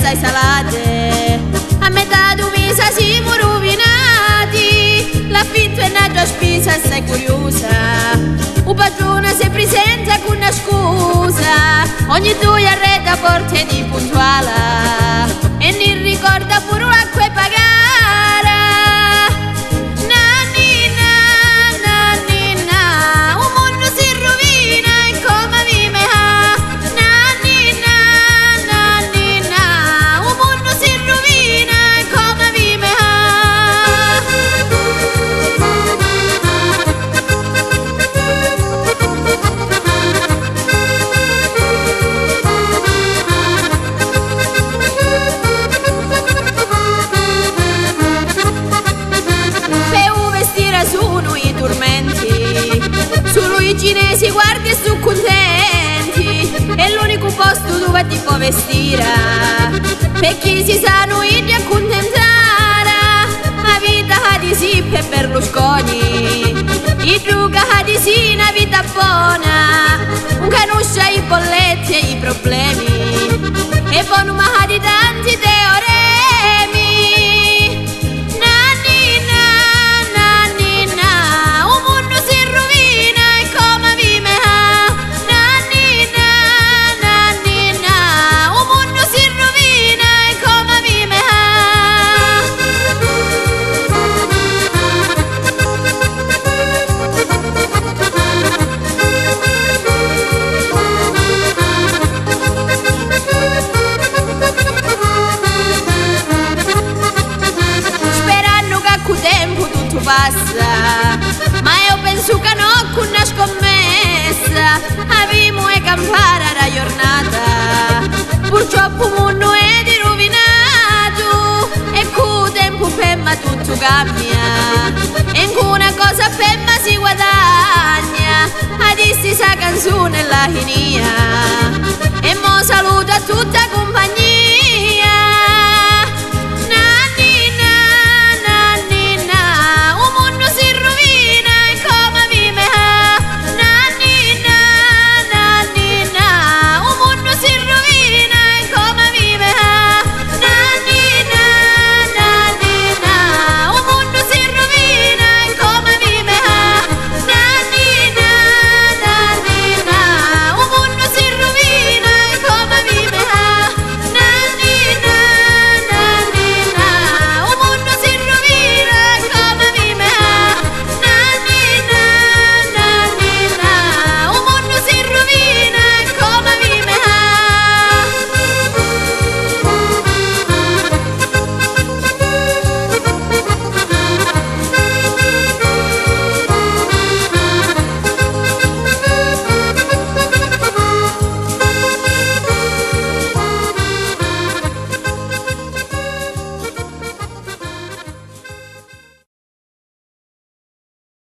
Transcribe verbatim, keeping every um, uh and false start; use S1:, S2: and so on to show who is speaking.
S1: assai salate, a metà di mese siamo rovinati, l'affitto è nato a spesa assai curiosa, un padrone si presenta con una scusa, ogni due arreda porte di puntuala e ne ricorda pure l'acqua e pagare. I cinesi guardi e su contenti, è l'unico posto dove ti può vestire, per chi si sa noi di accontentare, la vita di Sippe e Berlusconi, i trucca di sì una vita buona, un canuscia i bolletti e i problemi, e poi non ha di tanti teoremi. Passa, ma io penso che no con una scommessa abbiamo e campare la giornata, purtroppo il mondo è di rovinato e con tempo femma tutto cambia e con una cosa femma si guadagna, adesso sa canzone la chinia e mo saluta tutta comunità.